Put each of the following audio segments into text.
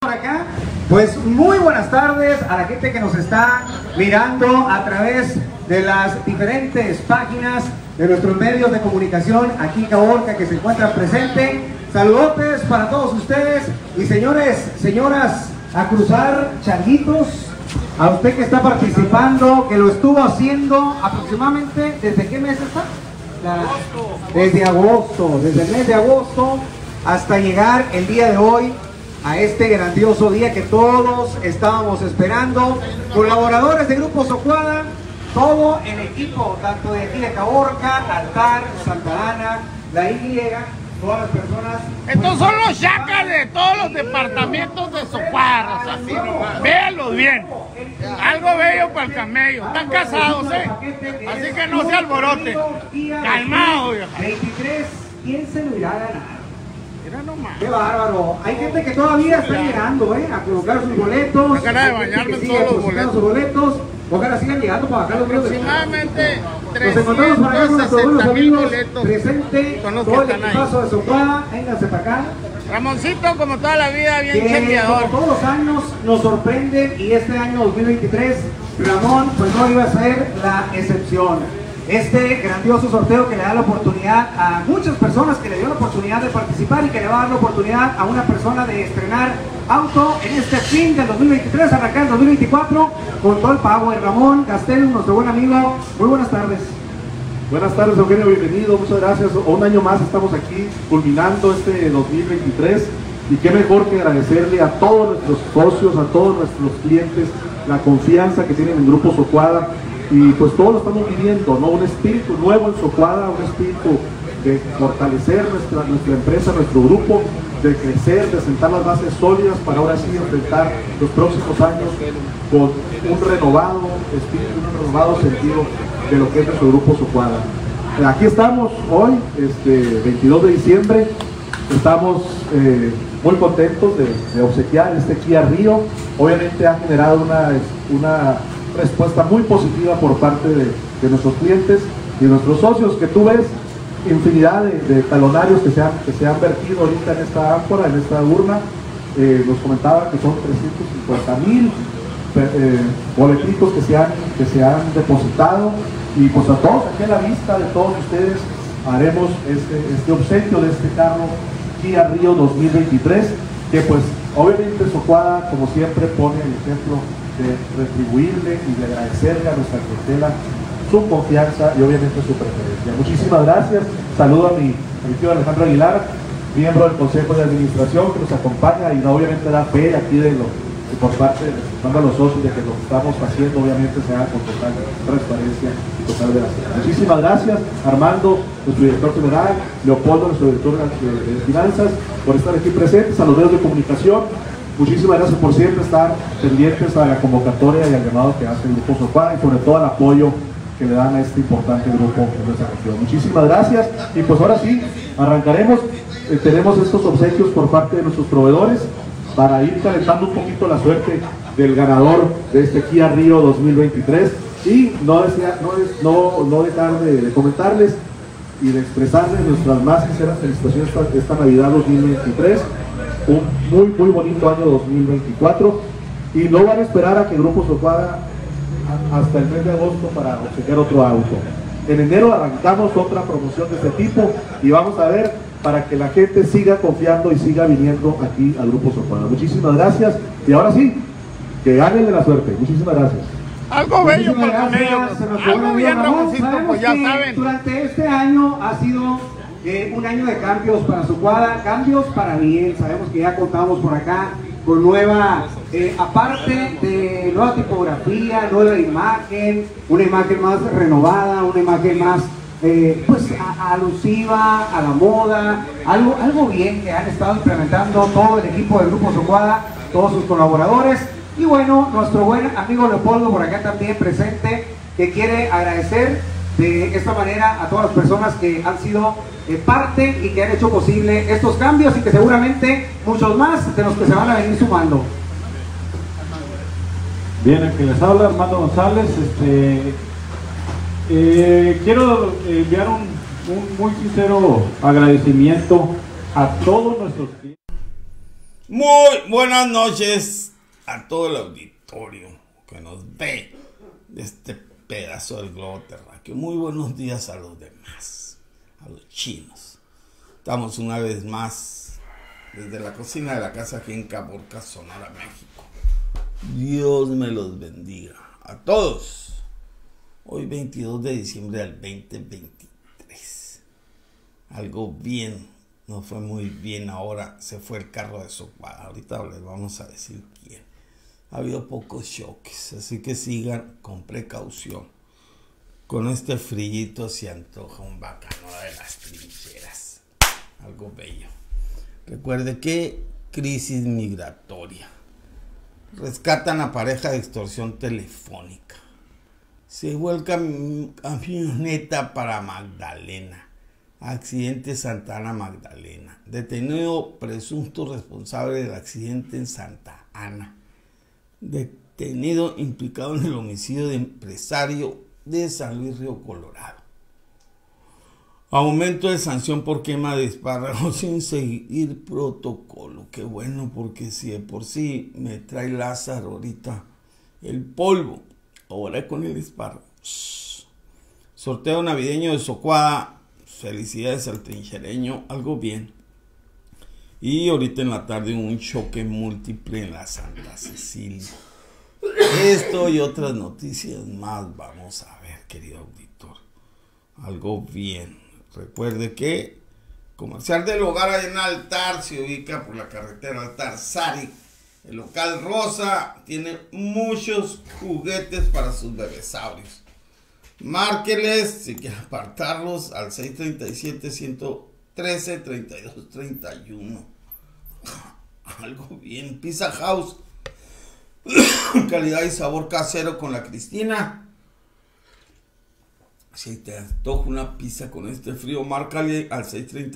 por acá. Pues muy buenas tardes a la gente que nos está mirando a través de las diferentes páginas de nuestros medios de comunicación aquí en Caborca que se encuentran presentes. Saludotes para todos ustedes y señores, señoras, a cruzar charguitos. A usted que está participando, que lo estuvo haciendo aproximadamente, ¿desde qué mes está? Desde agosto, desde el mes de agosto hasta llegar el día de hoy a este grandioso día que todos estábamos esperando. Colaboradores de Grupo Socuada, todo el equipo, tanto de aquí de Caborca, Altar, Santa Ana, la Y, todas las personas. Estos son los chacas de todos los departamentos de Socuara, véanlos bien. Algo bello para el camello. Están casados, así que no se alboroten. Calmado, viejo. 23, ¿quién se lo irá a ganar? Mira nomás. ¡Qué bárbaro! Hay gente que todavía está llegando, a colocar sus boletos. La cara de bañarme en todos los boletos. Sus boletos. Ojalá sigan llegando para bajar los videos. Aproximadamente 360,000 boletos presente son los todo que el están equipazo de Socuada. Vénganse para acá. Ramoncito, como toda la vida, bien chequeador. Como todos los años nos sorprenden y este año 2023, Ramón, pues no iba a ser la excepción. Este grandioso sorteo que le da la oportunidad a muchas personas, que le dio la oportunidad de participar y que le va a dar la oportunidad a una persona de estrenar auto en este fin del 2023, arrancar el 2024 con todo el power. Ramón Gastelum, nuestro buen amigo, muy buenas tardes. Buenas tardes, Eugenio, bienvenido, muchas gracias. Un año más estamos aquí culminando este 2023 y qué mejor que agradecerle a todos nuestros socios, a todos nuestros clientes la confianza que tienen en Grupo Socuada. Y pues todos lo estamos viviendo, ¿no? Un espíritu nuevo en Socuada, un espíritu de fortalecer nuestra empresa, nuestro grupo, de crecer, de sentar las bases sólidas para ahora sí enfrentar los próximos años con un renovado espíritu, un renovado sentido de lo que es nuestro Grupo Socuada. Aquí estamos hoy, 22 de diciembre, estamos muy contentos de obsequiar este Kia Rio. Obviamente ha generado una respuesta muy positiva por parte de nuestros clientes y de nuestros socios, que tú ves infinidad de talonarios que se han vertido ahorita en esta ámpora, en esta urna. Nos comentaba que son 350,000 boletitos que se han depositado, y pues a todos, aquí a la vista de todos ustedes, haremos este obsequio de este carro Kia Rio 2023, que pues obviamente Socuada, como siempre, pone el ejemplo de retribuirle y de agradecerle a nuestra clientela su confianza y obviamente su preferencia. Muchísimas gracias. Saludo a mi tío Alejandro Aguilar, miembro del Consejo de Administración, que nos acompaña y obviamente da fe aquí por parte de los socios de que lo que estamos haciendo obviamente se haga con total transparencia y total veracidad. Muchísimas gracias Armando, nuestro director general, Leopoldo, nuestro director de finanzas, por estar aquí presentes, a los medios de comunicación. Muchísimas gracias por siempre estar pendientes a la convocatoria y al llamado que hace el Grupo Socuada y sobre todo al apoyo que le dan a este importante grupo en nuestra región. Muchísimas gracias y pues ahora sí, arrancaremos. Tenemos estos obsequios por parte de nuestros proveedores para ir calentando un poquito la suerte del ganador de este Kia Rio 2023 y no dejar de comentarles y de expresarles nuestras más sinceras felicitaciones esta Navidad 2023. Un muy bonito año 2024 y no van a esperar a que Grupo Socuada hasta el mes de agosto para obsequiar otro auto. En enero arrancamos otra promoción de este tipo y vamos a ver, para que la gente siga confiando y siga viniendo aquí al Grupo Socuada. Muchísimas gracias y ahora sí, que ganen de la suerte. Muchísimas gracias. Algo bello para el camello, algo bien, Ramoncito, pues ya saben. Durante este año ha sido un año de cambios para Socuada, cambios para bien. Sabemos que ya contamos por acá con nueva, aparte de nueva tipografía, nueva imagen, una imagen más renovada, una imagen más pues alusiva a la moda, algo bien que han estado implementando todo el equipo del Grupo Socuada, todos sus colaboradores. Y bueno, nuestro buen amigo Leopoldo por acá también presente, que quiere agradecer de esta manera a todas las personas que han sido parte y que han hecho posible estos cambios y que seguramente muchos más de los que se van a venir sumando. Bien, el que les habla, Armando González. Quiero enviar un muy sincero agradecimiento a todos nuestros clientes. Muy buenas noches a todo el auditorio que nos ve de este pedazo del globo terráqueo. Muy buenos días a los demás, a los chinos. Estamos una vez más desde la cocina de la casa aquí en Caborca, Sonora, México. Dios me los bendiga a todos. Hoy 22 de diciembre del 2023. Algo bien. No fue muy bien ahora, se fue el carro de Socuada. Ahorita les vamos a decir quién. Ha habido pocos choques, así que sigan con precaución. Con este frillito se antoja un bacano de las trincheras. Algo bello. Recuerde que crisis migratoria. Rescatan a pareja de extorsión telefónica. Se vuelca camioneta para Magdalena. Accidente Santa Ana, Magdalena. Detenido presunto responsable del accidente en Santa Ana. Detenido implicado en el homicidio de empresario de San Luis Río Colorado. Aumento de sanción por quema de espárragos sin seguir protocolo. Qué bueno, porque si de por sí me trae Lázaro ahorita el polvo, ahora con el espárrago. Sorteo navideño de Socuada. Felicidades al trinchereño, algo bien. Y ahorita en la tarde un choque múltiple en la Santa Cecilia. Esto y otras noticias más vamos a ver, querido auditor. Algo bien. Recuerde que Comercial del Hogar ahí en Altar se ubica por la carretera Altar-Sari. El local rosa tiene muchos juguetes para sus bebesaurios. Márqueles si quieren apartarlos al 637-113-3231. Algo bien. Pizza House. Calidad y sabor casero con la Cristina. Si te antoja una pizza con este frío, márcale al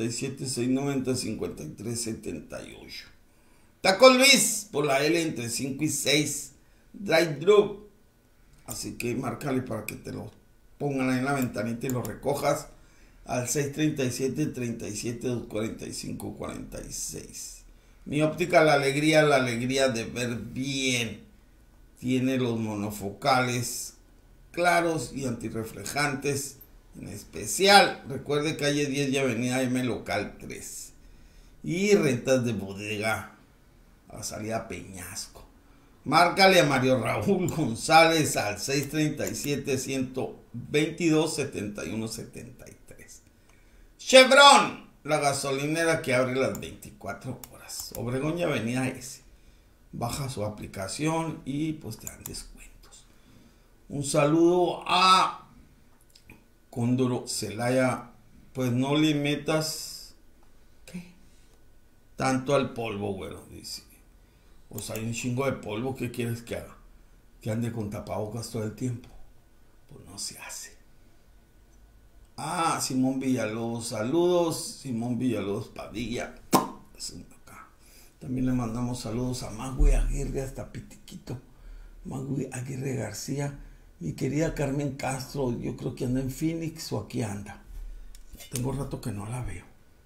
637-690-5378. Taco Luis por la L entre 5 y 6. Drive-thru. Así que márcale para que te lo pongan ahí en la ventanita y lo recojas al 637-37-245-46. Mi óptica la alegría de ver bien. Tiene los monofocales claros y antirreflejantes en especial. Recuerde calle 10 y avenida M local 3. Y rentas de bodega a la salida Peñasco. Márcale a Mario Raúl González al 637-122-7173. Chevron, la gasolinera que abre las 24 horas. Obregón y Avenida S. Baja su aplicación y pues te dan descuentos. Un saludo a Cóndoro Celaya. Pues no le metas ¿qué? Tanto al polvo, güero, dice. Pues hay un chingo de polvo, ¿qué quieres que haga? Que ande con tapabocas todo el tiempo. Pues no se hace. Ah, Simón Villalobos, saludos. Simón Villalobos Padilla. También le mandamos saludos a Magui Aguirre hasta Pitiquito. Magui Aguirre García. Mi querida Carmen Castro, yo creo que anda en Phoenix o aquí anda. Tengo rato que no la veo.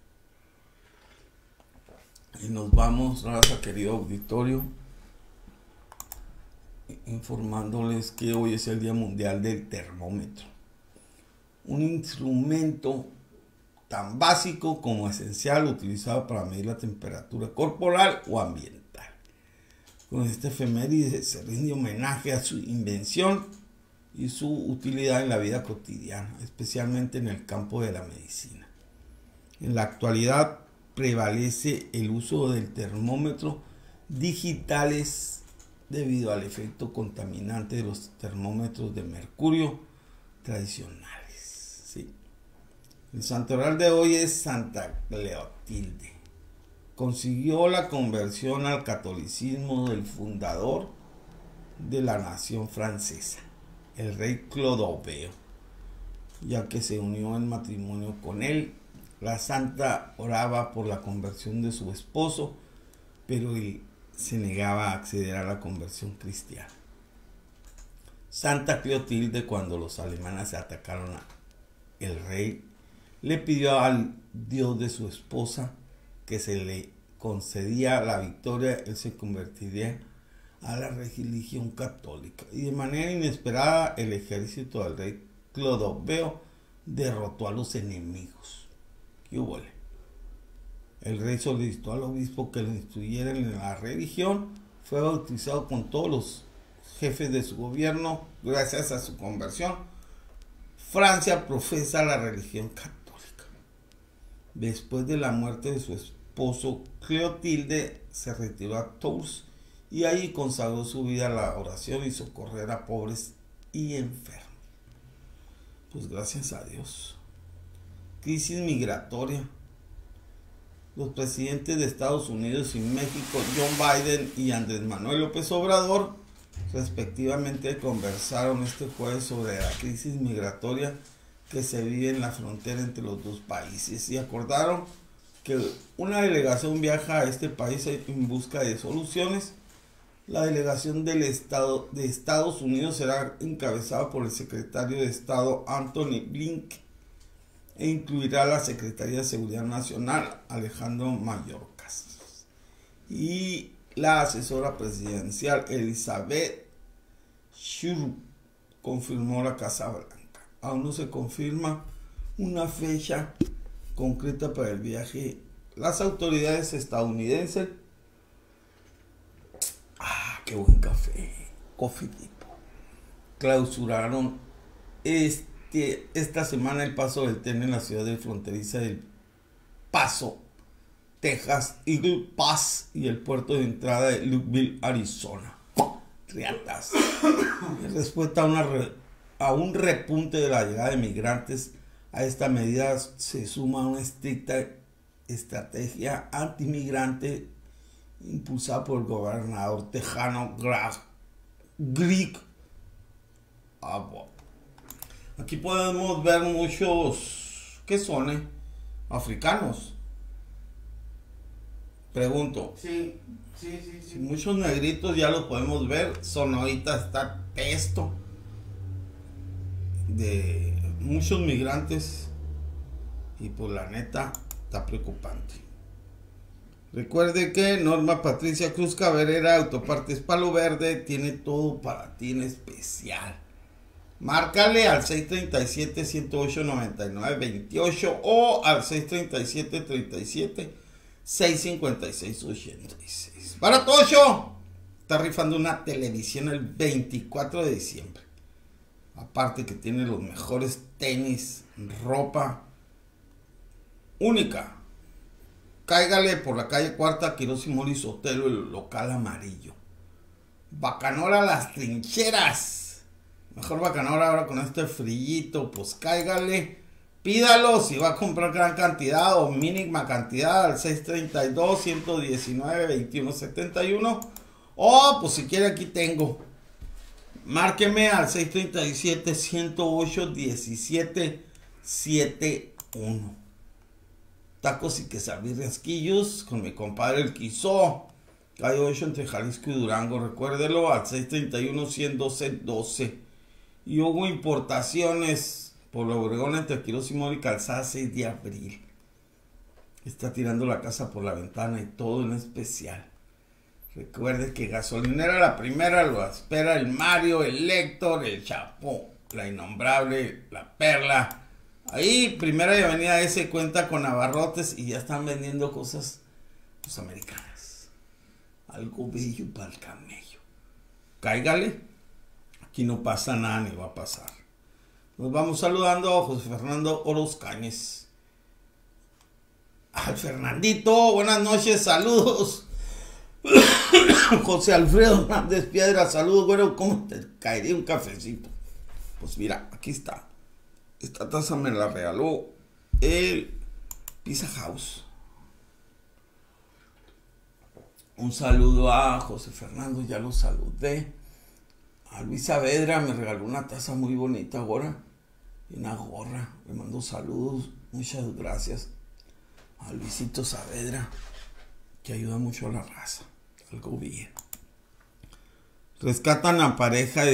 Y nos vamos, raza, querido auditorio, informándoles que hoy es el Día Mundial del Termómetro. Un instrumento tan básico como esencial utilizado para medir la temperatura corporal o ambiental. Con este efeméride se rinde homenaje a su invención y su utilidad en la vida cotidiana, especialmente en el campo de la medicina. En la actualidad prevalece el uso del termómetro digitales debido al efecto contaminante de los termómetros de mercurio tradicionales. ¿Sí? El santoral de hoy es Santa Cleotilde. Consiguió la conversión al catolicismo del fundador de la nación francesa, el rey Clodoveo, ya que se unió en matrimonio con él. La santa oraba por la conversión de su esposo, pero él se negaba a acceder a la conversión cristiana. Santa Cleotilde, cuando los alemanes atacaron al rey, le pidió al dios de su esposa que se le concedía la victoria, él se convertiría a la religión católica. Y de manera inesperada, el ejército del rey Clodoveo derrotó a los enemigos. ¿Qué hubo? El rey solicitó al obispo que lo instruyera en la religión. Fue bautizado con todos los jefes de su gobierno. Gracias a su conversión, Francia profesa la religión católica. Después de la muerte de su esposo, Clotilde se retiró a Tours y ahí consagró su vida a la oración y socorrer a pobres y enfermos. Pues gracias a Dios. Crisis migratoria. Los presidentes de Estados Unidos y México, John Biden y Andrés Manuel López Obrador, respectivamente, conversaron este jueves sobre la crisis migratoria que se vive en la frontera entre los dos países y acordaron que una delegación viaja a este país en busca de soluciones. La delegación de Estados Unidos será encabezada por el secretario de Estado Antony Blinken e incluirá a la Secretaría de Seguridad Nacional Alejandro Mayorkas y la asesora presidencial Elizabeth Shuru, confirmó la Casa Blanca. Aún no se confirma una fecha concreta para el viaje. Las autoridades estadounidenses, qué buen café, Coffee Depot, clausuraron esta semana el paso del tren en la ciudad de fronteriza del Paso, Texas, Eagle Pass, y el puerto de entrada de Lukeville, Arizona. Riatas. En respuesta a un repunte de la llegada de migrantes, a esta medida se suma una estricta estrategia antimigrante impulsada por el gobernador tejano Greg Abbott. Aquí podemos ver muchos, ¿qué son? Africanos. Pregunto. Sí. Muchos negritos ya los podemos ver. Sonorita está esto de muchos migrantes y pues la neta está preocupante. Recuerde que Norma Patricia Cruz Cabrera, Autopartes Palo Verde, tiene todo para ti en especial. Márcale al 637-108-9928 o al 637-37-656-86. Para Tocho está rifando una televisión el 24 de diciembre. Aparte que tiene los mejores tenis, ropa única. Cáigale por la calle Cuarta, Quirós y Mori Sotelo, el local amarillo. Bacanora Las Trincheras. Mejor bacanora ahora con este frillito, pues cáigale. Pídalo si va a comprar gran cantidad o mínima cantidad al 632-119-2171. O pues si quiere aquí tengo. Márqueme al 637-108-1771. Tacos y quesabirriasquillos con mi compadre el Quizó. Calle 8 entre Jalisco y Durango. Recuérdelo al 631-112-12. Y Hugo Importaciones por la Obregón entre Quirós y Mori, Calzada 6 de abril. Está tirando la casa por la ventana y todo en especial. Recuerde que Gasolinera La Primera lo espera el Mario, el Héctor, el Chapo, la Innombrable, la Perla. Ahí, Primera y Avenida S cuenta con abarrotes y ya están vendiendo cosas pues americanas. Algo bello para el camello. Cáigale. Aquí no pasa nada ni va a pasar. Nos vamos saludando a José Fernando Oroz Cáñez. Al Fernandito, buenas noches, saludos. José Alfredo Hernández Piedra, saludos, güero. ¿Cómo te caería un cafecito? Pues mira, aquí está. Esta taza me la regaló el Pizza House. Un saludo a José Fernando, ya lo saludé. A Luis Saavedra me regaló una taza muy bonita ahora. Y una gorra. Le mando saludos. Muchas gracias a Luisito Saavedra, que ayuda mucho a la raza. Algo bien. Rescatan a pareja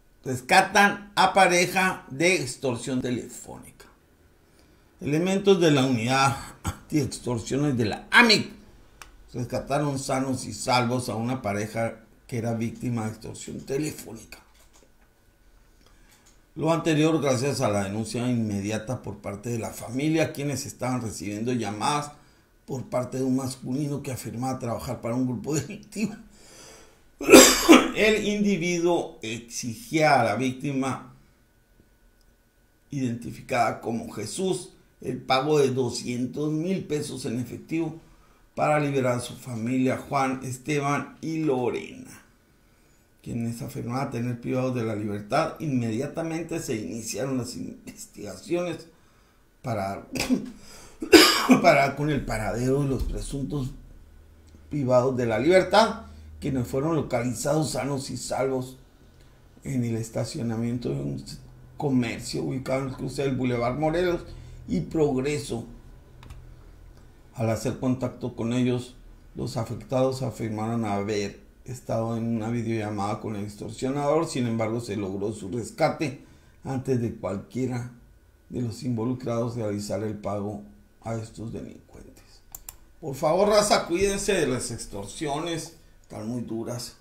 de extorsión telefónica. Elementos de la unidad anti-extorsiones de la AMIC rescataron sanos y salvos a una pareja que era víctima de extorsión telefónica. Lo anterior gracias a la denuncia inmediata por parte de la familia, quienes estaban recibiendo llamadas por parte de un masculino que afirmaba trabajar para un grupo delictivo. El individuo exigía a la víctima, identificada como Jesús, el pago de 200,000 pesos en efectivo para liberar a su familia, Juan, Esteban y Lorena, quienes afirmaban tener privados de la libertad. Inmediatamente se iniciaron las investigaciones para con el paradero de los presuntos privados de la libertad, quienes fueron localizados sanos y salvos en el estacionamiento de un comercio ubicado en el cruce del Boulevard Morelos y Progreso. Al hacer contacto con ellos, los afectados afirmaron haber estado en una videollamada con el extorsionador. Sin embargo, se logró su rescate antes de cualquiera de los involucrados realizar el pago a estos delincuentes. Por favor, raza, cuídense de las extorsiones, están muy duras.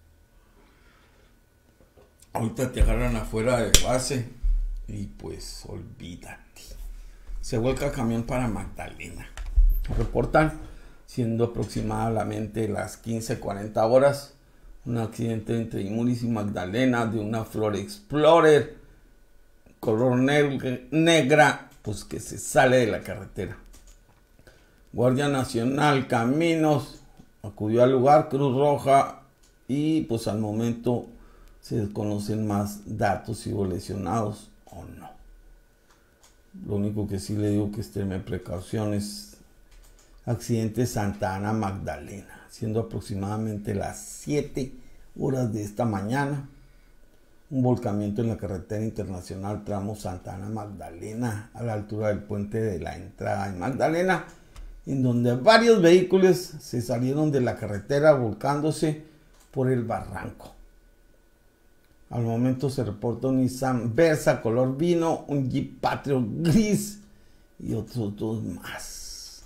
Ahorita te agarran afuera de base y pues olvídate. Se vuelca el camión para Magdalena. Reportan, siendo aproximadamente las 15:40 horas, un accidente entre Imuris y Magdalena de una Ford Explorer color negra, pues que se sale de la carretera. Guardia Nacional, Caminos, acudió al lugar, Cruz Roja, y pues al momento se desconocen más datos si hubo lesionados o no. Lo único que sí le digo que extreme precauciones. Accidente Santa Ana Magdalena, siendo aproximadamente las 7 horas de esta mañana. Un volcamiento en la carretera internacional tramo Santa Ana Magdalena, a la altura del puente de la entrada en Magdalena, en donde varios vehículos se salieron de la carretera volcándose por el barranco. Al momento se reporta un Nissan Versa color vino, un Jeep Patriot gris y otros 2 más.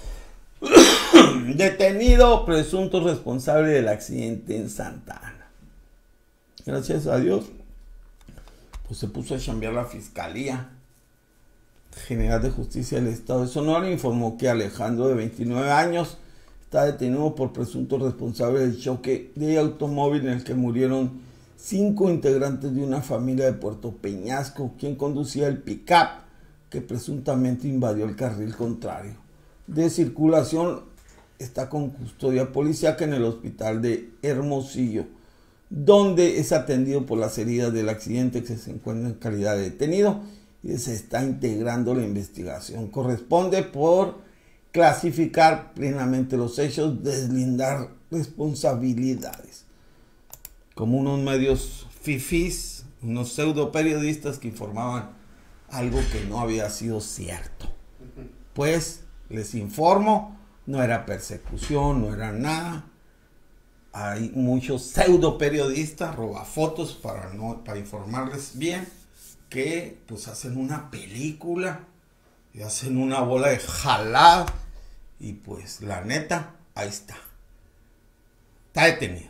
Detenido presunto responsable del accidente en Santa Ana. Gracias a Dios, pues se puso a chambear la Fiscalía General de Justicia del Estado de Sonora. Informó que Alejandro, de 29 años, está detenido por presunto responsable del choque de automóvil en el que murieron 5 integrantes de una familia de Puerto Peñasco, quien conducía el pick-up que presuntamente invadió el carril contrario de circulación. Está con custodia policiaca en el hospital de Hermosillo, donde es atendido por las heridas del accidente, que se encuentra en calidad de detenido y se está integrando la investigación. Corresponde por clasificar plenamente los hechos, deslindar responsabilidades. Como unos medios fifís, unos pseudo periodistas que informaban algo que no había sido cierto. Pues les informo, no era persecución, no era nada. Hay muchos pseudo periodistas, robafotos, para informarles bien, que pues hacen una película y hacen una bola de jalada, y pues la neta, ahí está. Está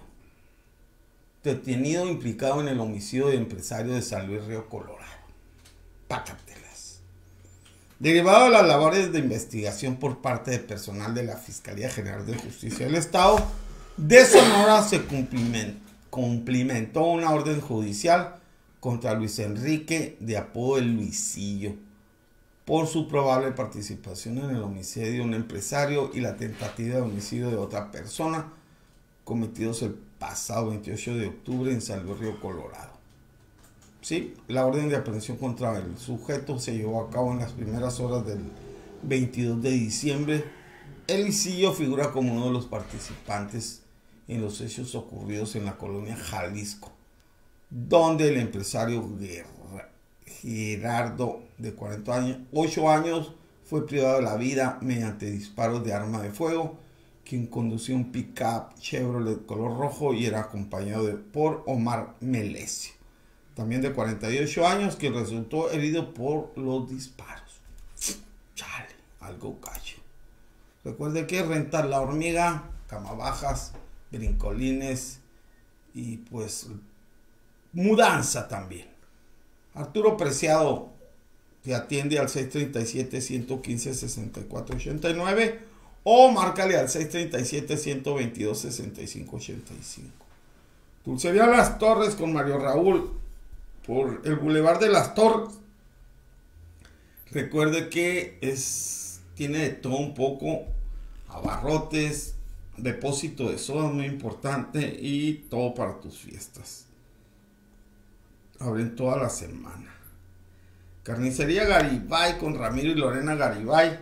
detenido implicado en el homicidio de empresario de San Luis Río Colorado. Pácatelas. Derivado de las labores de investigación por parte de personal de la Fiscalía General de Justicia del Estado de Sonora, se cumplimentó una orden judicial contra Luis Enrique, de apodo el Luisillo, por su probable participación en el homicidio de un empresario y la tentativa de homicidio de otra persona, cometidos el pasado 28 de octubre en San Luis Río Colorado. Sí, la orden de aprehensión contra el sujeto se llevó a cabo en las primeras horas del 22 de diciembre. El Luisillo figura como uno de los participantes en los hechos ocurridos en la colonia Jalisco, donde el empresario Gerardo, de 48 años, fue privado de la vida mediante disparos de arma de fuego, quien conducía un pick-up Chevrolet color rojo y era acompañado por Omar Melesio, también de 48 años, quien resultó herido por los disparos. Chale, algo cacho. Recuerde que rentar La Hormiga camabajas, brincolines y pues mudanza también. Arturo Preciado te atiende al 637-115-6489 o márcale al 637-122-6585. Dulcería Las Torres con Mario Raúl por el Boulevard de Las Torres. Recuerde que tiene de todo un poco, abarrotes, depósito de soda muy importante y todo para tus fiestas. Abren toda la semana. Carnicería Garibay con Ramiro y Lorena Garibay.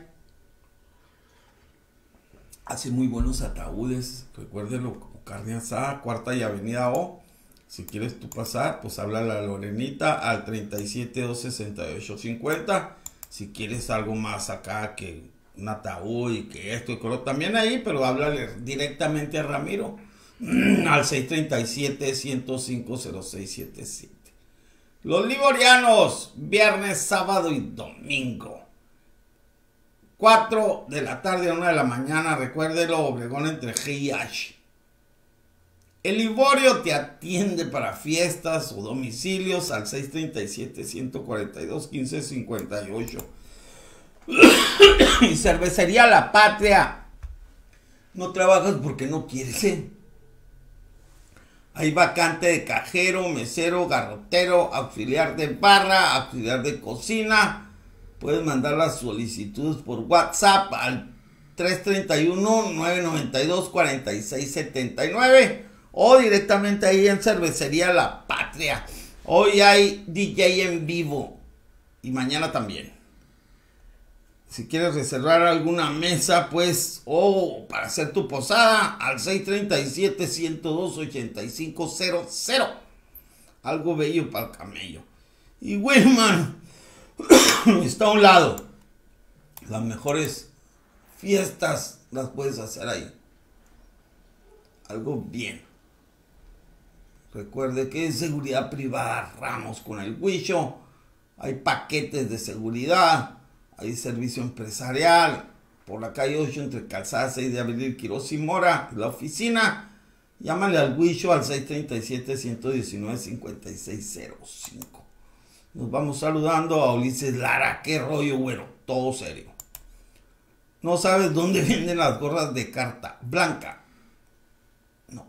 Hace muy buenos ataúdes. Recuérdelo, carne asada, Cuarta y Avenida O. Si quieres tú pasar, pues háblale a Lorenita al 37-268-50. Si quieres algo más acá que un ataúd y que esto y que lo también ahí, pero háblale directamente a Ramiro al 637-105-0677. Los Liborianos, viernes, sábado y domingo. 4 de la tarde a 1 de la mañana, recuérdelo, Obregón entre G y H. El Liborio te atiende para fiestas o domicilios al 637-142-1558. Y Cervecería La Patria. No trabajas porque no quieres, ¿eh? Hay vacante de cajero, mesero, garrotero, auxiliar de barra, auxiliar de cocina. Puedes mandar las solicitudes por WhatsApp al 331-992-4679 o directamente ahí en Cervecería La Patria. Hoy hay DJ en vivo y mañana también. Si quieres reservar alguna mesa, pues, o para hacer tu posada, al 637-102-8500. Algo bello para el camello. Y Wilman está a un lado. Las mejores fiestas las puedes hacer ahí. Algo bien. Recuerde que es seguridad privada Ramos con el Huicho. Hay paquetes de seguridad. Hay servicio empresarial por la calle 8 entre Calzada 6 de Abril, Quirós y Mora, la oficina. Llámale al Huicho al 637-119-5605. Nos vamos saludando a Ulises Lara. Qué rollo, bueno, todo serio. ¿No sabes dónde venden las gorras de carta blanca? No.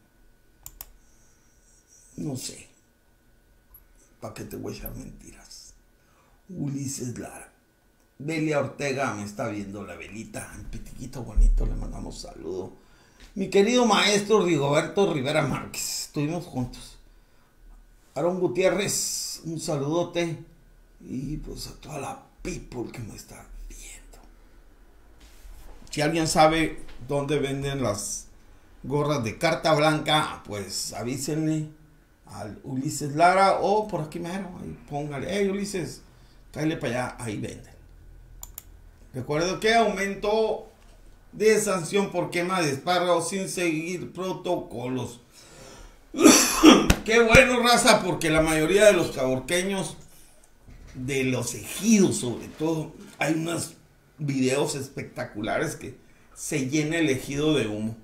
No sé. ¿Para qué te voy a echar mentiras? Ulises Lara. Belia Ortega me está viendo, la velita, un pitiquito bonito, le mandamos saludo. Mi querido maestro Rigoberto Rivera Márquez, estuvimos juntos. Aarón Gutiérrez, un saludote. Y pues a toda la people que me está viendo. Si alguien sabe dónde venden las gorras de carta blanca, pues avísenle al Ulises Lara o por aquí mero, ahí póngale, hey Ulises, cállale para allá, ahí venden. Recuerdo que aumento de sanción por quema de espárragos sin seguir protocolos. Qué bueno, raza, porque la mayoría de los caborqueños, de los ejidos sobre todo, hay unos videos espectaculares que se llena el ejido de humo.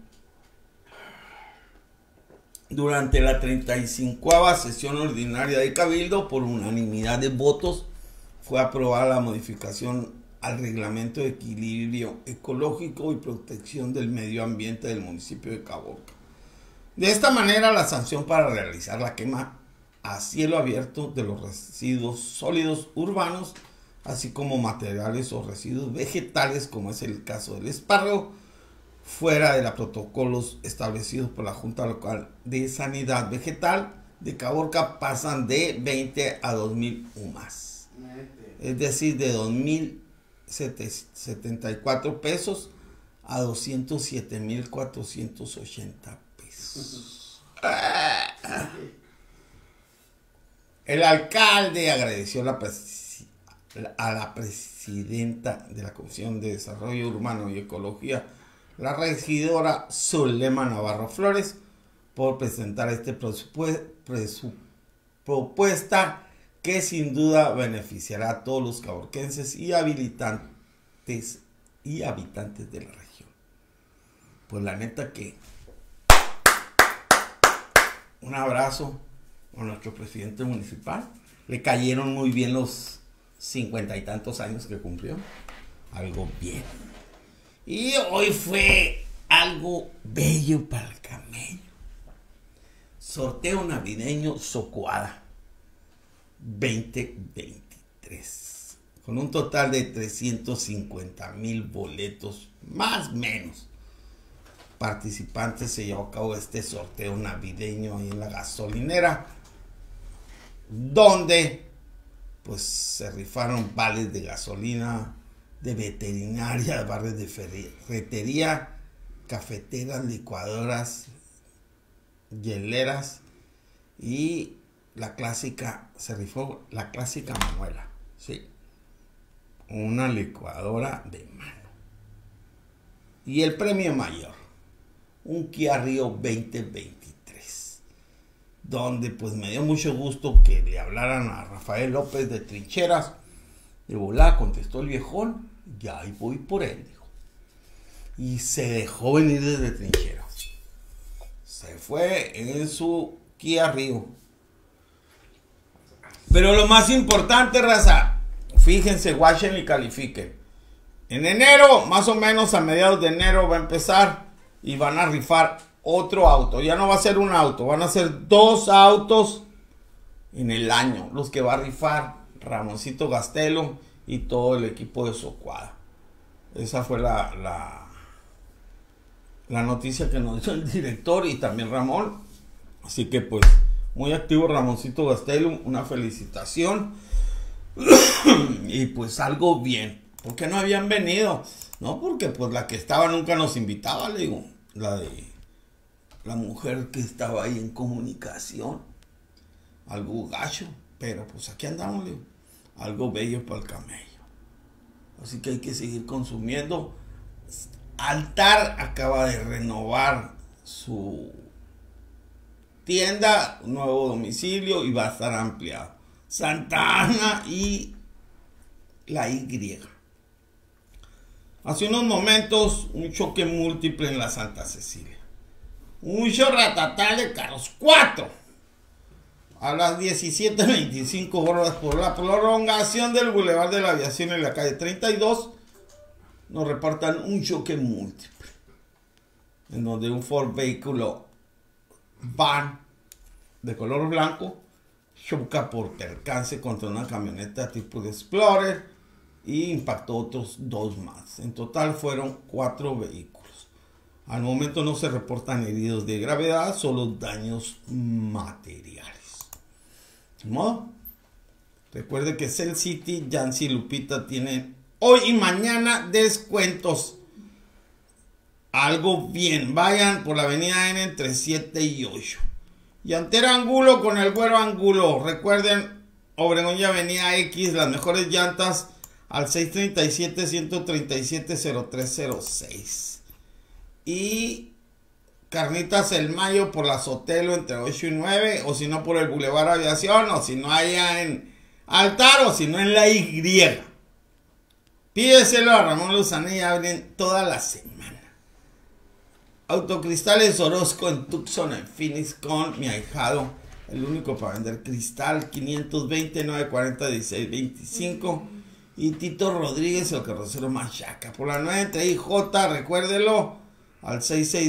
Durante la 35ª sesión ordinaria de Cabildo, por unanimidad de votos, fue aprobada la modificación al Reglamento de Equilibrio Ecológico y Protección del Medio Ambiente del municipio de Caborca. De esta manera, la sanción para realizar la quema a cielo abierto de los residuos sólidos urbanos, así como materiales o residuos vegetales, como es el caso del espárrago, fuera de los protocolos establecidos por la Junta Local de Sanidad Vegetal de Caborca, pasan de 20 a 2,000 UMAS. Es decir, de 2,074 pesos a 207,480 pesos. El alcalde agradeció a la presidenta de la Comisión de Desarrollo Urbano y Ecología, la regidora Zulema Navarro Flores, por presentar este propuesta que sin duda beneficiará a todos los caborquenses y habitantes de la región. pues la neta que un abrazo a nuestro presidente municipal. Le cayeron muy bien los 50 y tantos años que cumplió. Algo bien. Y hoy fue algo bello para el camello. Sorteo navideño Socuada 2023. Con un total de 350,000 boletos, más o menos. Participantes se llevó a cabo este sorteo navideño ahí en la gasolinera, donde pues se rifaron vales de gasolina, de veterinaria, de vales de ferretería, cafeteras, licuadoras, hieleras y la clásica, se rifó la clásica Manuela, sí, una licuadora de mano. Y el premio mayor, un Kia Rio 2023, donde pues me dio mucho gusto que le hablaran a Rafael López de Trincheras. De volada contestó el viejón, ya ahí voy por él, dijo. Y se dejó venir desde Trincheras. Se fue en su Kia Rio. Pero lo más importante, raza, fíjense, watchen y califiquen. En enero, más o menos a mediados de enero va a empezar y van a rifar otro auto. Ya no va a ser un auto, van a ser 2 autos en el año. Los que va a rifar Ramoncito Gastelo y todo el equipo de Socuada. Esa fue la noticia que nos dio el director y también Ramón. Así que pues muy activo Ramoncito Gastelo, una felicitación. Y pues algo bien, porque no habían venido, no, porque pues la que estaba nunca nos invitaba, le digo, la mujer que estaba ahí en comunicación, algo gacho, pero pues aquí andamos, le digo, algo bello para el camello. Así que hay que seguir consumiendo. Altar acaba de renovar su tienda, nuevo domicilio y va a estar ampliado. Santa Ana y la Y. Hace unos momentos, un choque múltiple en la Santa Cecilia. Un ratatá de carros, 4. A las 17:25 horas por la prolongación del Boulevard de la Aviación en la calle 32, nos reportan un choque múltiple, en donde un Ford vehículo van de color blanco choca por percance contra una camioneta tipo de Explorer y impactó otros 2 más. En total fueron 4 vehículos. Al momento no se reportan heridos de gravedad, solo daños materiales. ¿De modo? Recuerde que Cell City, Yancy y Lupita tienen hoy y mañana descuentos. Algo bien. Vayan por la avenida N entre 7 y 8. Llantera Angulo con el Güero Angulo. Recuerden, Obregón y Avenida X, las mejores llantas al 637-137-0306. Y Carnitas El Mayo por la Sotelo entre 8 y 9. O si no por el Boulevard Aviación. O si no allá en Altar. O si no en la Y. Pídeselo a Ramón Luzana y abren toda la semana. Autocristales Orozco en Tucson, en Phoenix, con mi ahijado, el único para vender cristal, 520-940-1625. Y Tito Rodríguez, el carrocero Machaca, por la 9 entre IJ, recuérdelo, al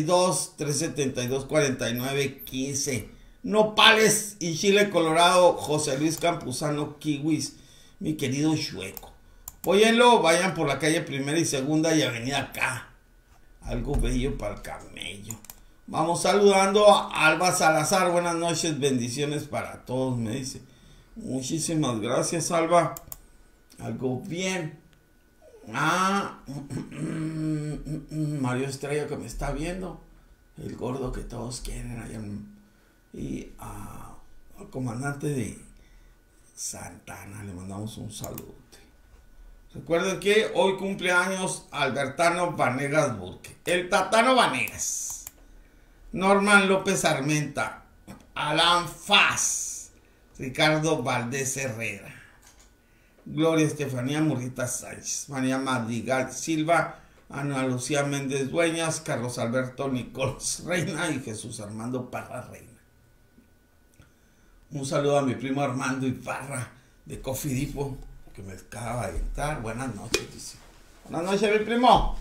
662-372-4915. Nopales y Chile Colorado, José Luis Campuzano Kiwis, mi querido Chueco. Póyenlo, vayan por la calle Primera y Segunda y Avenida K. Algo bello para el camello. Vamos saludando a Alba Salazar. Buenas noches, bendiciones para todos, me dice. Muchísimas gracias, Alba. Algo bien. Mario Estrella que me está viendo. El gordo que todos quieren allá. Y al comandante de Santana le mandamos un saludo. Recuerden que hoy cumpleaños Albertano Vanegas Burke, el Tatano Vanegas, Norman López Armenta, Alan Faz, Ricardo Valdés Herrera, Gloria Estefanía Murrita Sánchez, María Madrigal Silva, Ana Lucía Méndez Dueñas, Carlos Alberto Nicolás Reina y Jesús Armando Parra Reina. Un saludo a mi primo Armando Ibarra de Coffee Depot, que me acaba de entrar. Buenas noches, dice. Buenas noches, mi primo.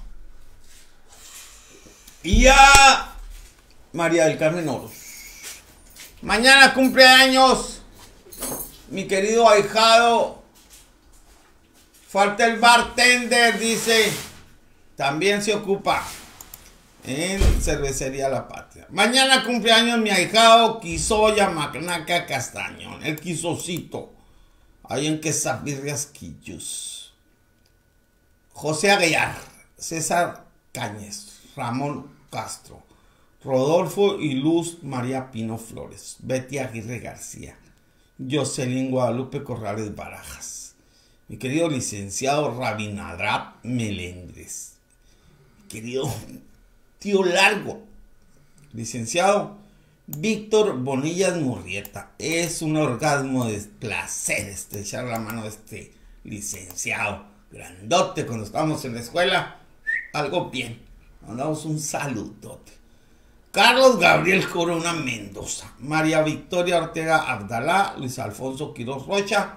Y a María del Carmen Oros. Mañana cumpleaños mi querido ahijado. Falta el bartender, dice. También se ocupa en Cervecería La Patria. Mañana cumpleaños mi ahijado Quisoya Magnaca Castañón. El Quisocito. Ahí en Quesabirrias Quillos. José Aguilar. César Cáñez. Ramón Castro. Rodolfo y Luz María Pino Flores. Betty Aguirre García. Jocelyn Guadalupe Corrales Barajas. Mi querido licenciado Rabinadab Melendres. Mi querido tío Largo. Licenciado Víctor Bonillas Murrieta. Es un orgasmo de placer estrechar la mano de este licenciado. Grandote cuando estábamos en la escuela. Algo bien. Mandamos un saludote. Carlos Gabriel Corona Mendoza, María Victoria Ortega Abdalá, Luis Alfonso Quiroz Rocha,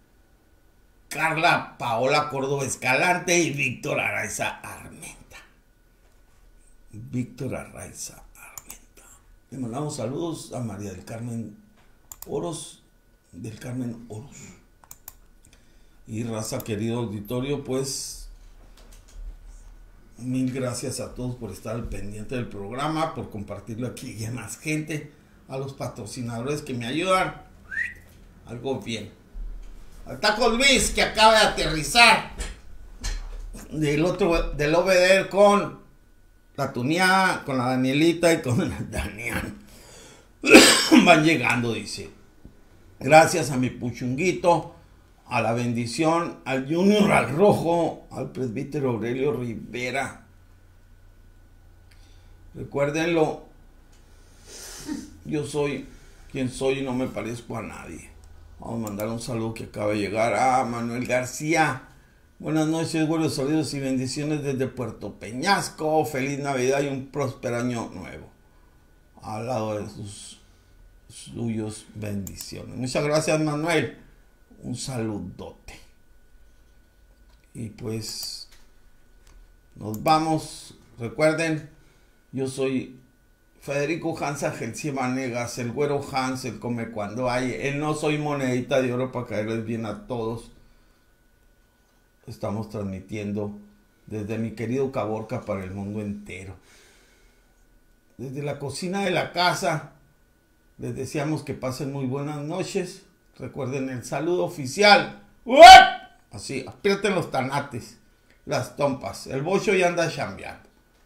Carla Paola Córdoba Escalante y Víctor Araiza Armenta. Víctor Araiza Armenta. Le mandamos saludos a María del Carmen Oros, Y raza, querido auditorio, pues mil gracias a todos por estar al pendiente del programa, por compartirlo aquí y a más gente, a los patrocinadores que me ayudan. Algo bien. Al Taco Luis, que acaba de aterrizar del OBD con la Tunia, con la Danielita y con el Daniel. Van llegando, dice. Gracias a mi puchunguito, a la bendición, al Junior, al Rojo, al presbítero Aurelio Rivera. Recuérdenlo, yo soy quien soy y no me parezco a nadie. Vamos a mandar un saludo que acaba de llegar a Manuel García. Buenas noches, buenos saludos y bendiciones desde Puerto Peñasco. Feliz Navidad y un próspero año nuevo. Al lado de sus suyos, bendiciones. Muchas gracias, Manuel. Un saludote. Y pues nos vamos. Recuerden, yo soy Federico Hans Agencia Vanegas, el güero Hans, el come cuando hay. Él no soy monedita de oro para caerles bien a todos. Estamos transmitiendo desde mi querido Caborca para el mundo entero. Desde la cocina de la casa les deseamos que pasen muy buenas noches. Recuerden el saludo oficial. ¡Uep! Así, aprieten los tanates, las tompas. El bocho ya anda chambeando.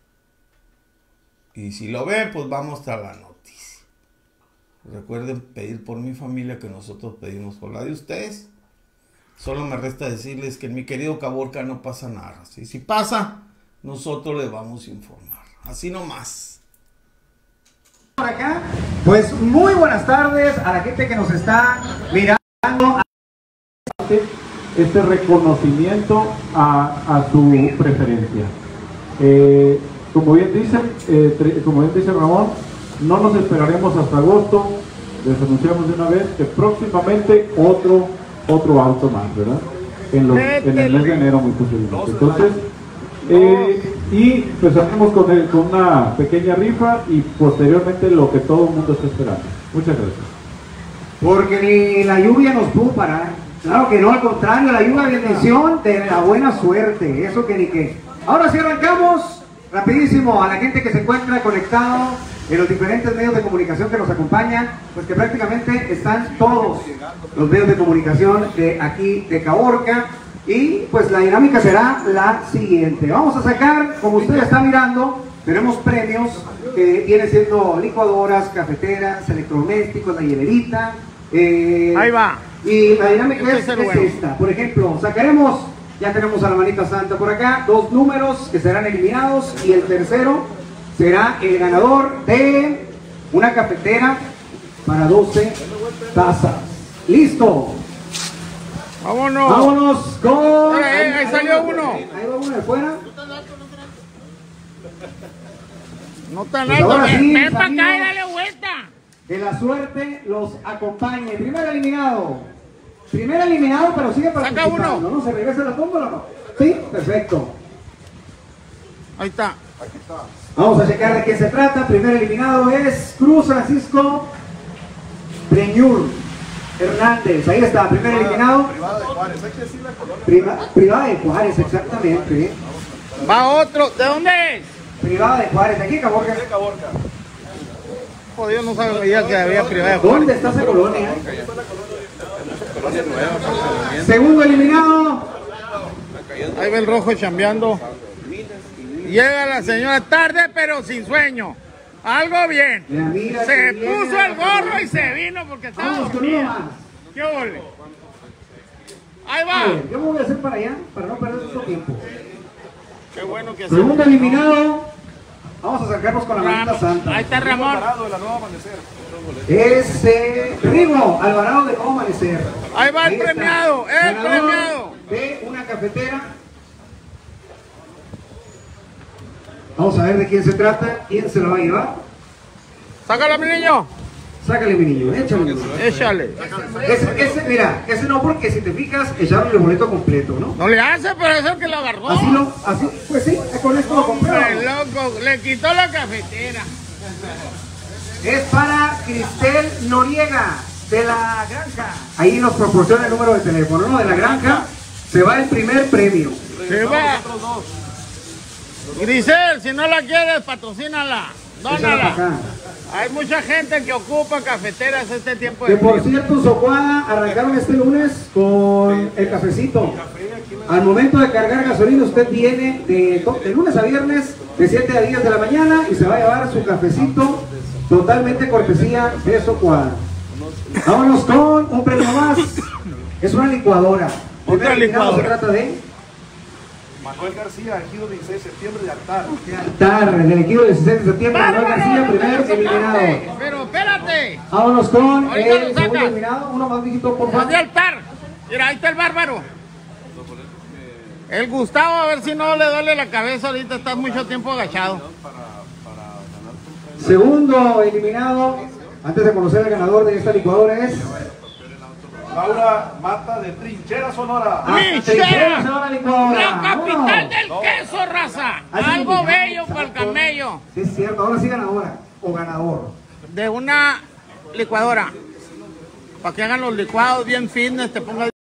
Y si lo ven, pues vamos a la noticia. Recuerden pedir por mi familia, que nosotros pedimos por la de ustedes. Solo me resta decirles que en mi querido Caborca no pasa nada. Y si pasa, nosotros les vamos a informar. Así nomás. Por acá, pues muy buenas tardes a la gente que nos está mirando. Este reconocimiento a su preferencia. Como bien dice Ramón, no nos esperaremos hasta agosto. Les anunciamos de una vez que próximamente otro auto más, ¿verdad? En el mes de enero muy posiblemente. Entonces, y empezaremos con una pequeña rifa y posteriormente lo que todo el mundo está esperando. Muchas gracias. Porque ni la lluvia nos pudo parar. Claro que no, al contrario, la lluvia es bendición de la buena suerte. Eso que ni qué. Ahora sí arrancamos rapidísimo a la gente que se encuentra conectado en los diferentes medios de comunicación que nos acompañan, pues que prácticamente están todos los medios de comunicación de aquí de Caborca. Y pues la dinámica será la siguiente. Vamos a sacar, como usted está mirando, tenemos premios que vienen siendo licuadoras, cafeteras, electrodomésticos, la hielerita. Ahí va. Y la dinámica es esta. Por ejemplo, sacaremos, ya tenemos a la manita santa por acá, 2 números que serán eliminados y el tercero será el ganador de una cafetera para 12 tazas. ¡Listo! ¡Vámonos! ¡Vámonos con... Ahí salió uno. Ahí va uno de fuera. No tan Pues alto, ahora sí, ven para acá y amigos, dale vuelta. que la suerte los acompañe. Primer eliminado. Primer eliminado, pero sigue participando. uno. ¿No? ¿Se regresa la tómbola o no? Sí, perfecto. Ahí está. Vamos a checar de quién se trata. Primer eliminado es Cruz Francisco Preñur Hernández. Ahí está, primer eliminado. Privada de Juárez, hay que decir la colonia. Privada de Juárez, exactamente. Va otro. ¿De dónde es? Privada de Juárez, aquí Caborca. Joder, no sabía que había privada de Juárez. ¿Dónde está esa colonia? Segundo eliminado. Ahí va el rojo chambeando. Llega la señora tarde pero sin sueño. Algo bien. Mira, Se que viene puso el la gorro y se vino porque estaba Vamos con uno dormida. más. ¿Qué ole? Ahí A va. ver, yo me voy a hacer para allá para no perder mucho tiempo. Qué bueno que Segundo eliminado. Vamos a acercarnos con la manita santa. Ahí está Ramón. Parado de la Nueva Amanecer. Es Rigo Alvarado de Nuevo Amanecer. Ahí va el está. premiado, el Ganador premiado. de una cafetera. Vamos a ver de quién se trata, quién se la va a llevar. Sácalo, mi niño. Sácale, mi niño, échale. Mi niño. Échale. Mira, ese no, porque si te fijas, echaron el boleto completo, ¿no? No le hace, pero es el que lo agarró. Así, pues sí, con esto lo compramos. Hombre, loco, le quitó la cafetera. Es para Cristel Noriega, de la granja. Ahí nos proporciona el número de teléfono, ¿no? De la granja. Se va el primer premio. Se va. Grisel, si no la quieres, patrocínala. Échala para Dónala. acá. Hay mucha gente que ocupa cafeteras este tiempo de Que por frío. cierto, Socuada arrancaron este lunes con el cafecito. Al momento de cargar gasolina, usted viene de lunes a viernes, de 7 a 10 de la mañana, y se va a llevar su cafecito totalmente cortesía de Socuada. Vámonos con un premio más. Es una licuadora. Otra Primer eliminado, licuadora. Se trata de Manuel García, ejido 16 de septiembre de Altar. Altar, del equipo de 16 de septiembre. Manuel García, primer eliminado. Pero espérate. Vámonos con Ahorita lo el saca. segundo eliminado. Uno más, viejito, por Los favor. de altar. Mira, ahí está el bárbaro. El Gustavo, a ver si no le duele la cabeza. Ahorita está mucho tiempo agachado. Segundo eliminado, antes de conocer al ganador de esta licuadora es Laura Mata de Trinchera Sonora. ¡Trinchera! Sonora licuadora. La capital Vámonos. del queso, raza. Así Algo es, bello exacto. para el camello. Sí, es cierto, ahora sí ganadora o ganador. De una licuadora. Para que hagan los licuados bien fitness, te pongas